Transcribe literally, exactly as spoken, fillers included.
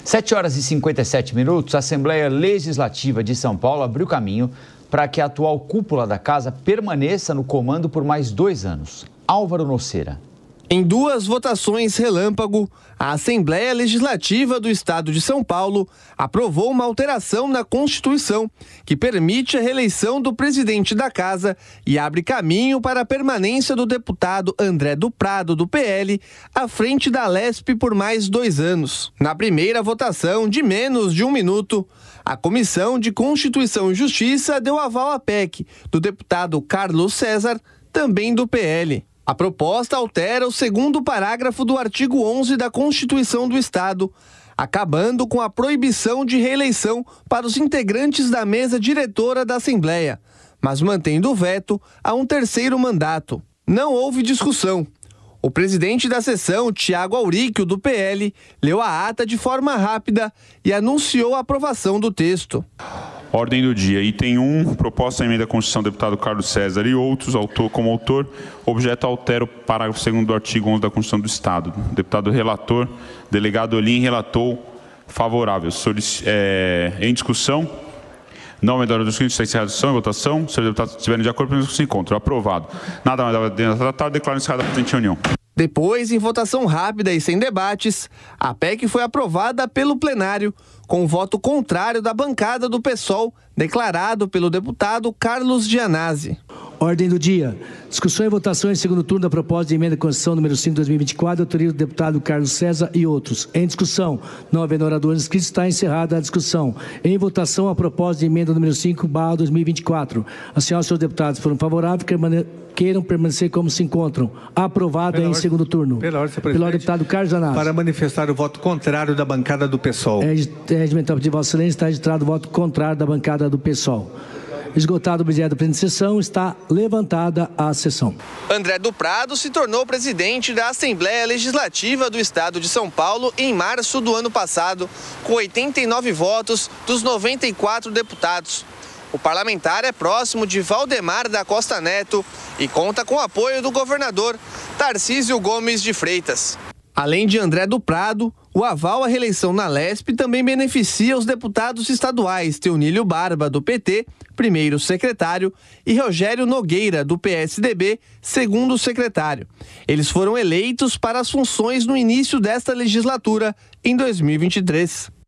sete horas e cinquenta e sete minutos, a Assembleia Legislativa de São Paulo abriu caminho para que a atual cúpula da casa permaneça no comando por mais dois anos. Álvaro Noceira. Em duas votações relâmpago, a Assembleia Legislativa do Estado de São Paulo aprovou uma alteração na Constituição que permite a reeleição do presidente da casa e abre caminho para a permanência do deputado André do Prado, do P L, à frente da Lesp por mais dois anos. Na primeira votação, de menos de um minuto, a Comissão de Constituição e Justiça deu aval à P E C do deputado Carlos César, também do P L. A proposta altera o segundo parágrafo do artigo onze da Constituição do Estado, acabando com a proibição de reeleição para os integrantes da mesa diretora da Assembleia, mas mantendo o veto a um terceiro mandato. Não houve discussão. O presidente da sessão, Tiago Auríquio, do P L, leu a ata de forma rápida e anunciou a aprovação do texto. Ordem do dia. Item um, proposta de emenda à Constituição do deputado Carlos César e outros, autor, como autor, objeto altera o parágrafo segundo do artigo onze da Constituição do Estado. O deputado relator, delegado Olim, relatou favorável. Solic... É... Em discussão, não medalha dos inscritos, está encerrada a discussão e votação. Se os deputados estiverem de acordo, permitam que se encontrem. Aprovado. Nada mais dentro da tratada, declaro encerrada a presente reunião. Depois, em votação rápida e sem debates, a P E C foi aprovada pelo plenário, com voto contrário da bancada do PSOL, declarado pelo deputado Carlos Gianazzi. Ordem do dia. Discussão e votação em segundo turno da proposta de emenda à Constituição número cinco de dois mil e vinte e quatro, autoria do deputado Carlos César e outros. Em discussão, não havendo oradores inscritos, está encerrada a discussão. Em votação, a proposta de emenda número cinco barra dois mil e vinte e quatro. A senhora e os seus deputados foram favoráveis, queiram permanecer como se encontram. Aprovada em ordem, segundo turno. Pela ordem, senhor presidente. Pelo deputado Carlos Gianazzi. Para manifestar o voto contrário da bancada do PSOL. É regimental de Vossa Excelência, está registrado o voto contrário da bancada do PSOL. Esgotado o objeto da presente sessão, está levantada a sessão. André do Prado se tornou presidente da Assembleia Legislativa do Estado de São Paulo em março do ano passado, com oitenta e nove votos dos noventa e quatro deputados. O parlamentar é próximo de Valdemar da Costa Neto e conta com o apoio do governador Tarcísio Gomes de Freitas. Além de André do Prado, o aval à reeleição na Lesp também beneficia os deputados estaduais Teonílio Barba, do P T, primeiro secretário, e Rogério Nogueira, do P S D B, segundo secretário. Eles foram eleitos para as funções no início desta legislatura, em dois mil e vinte e três.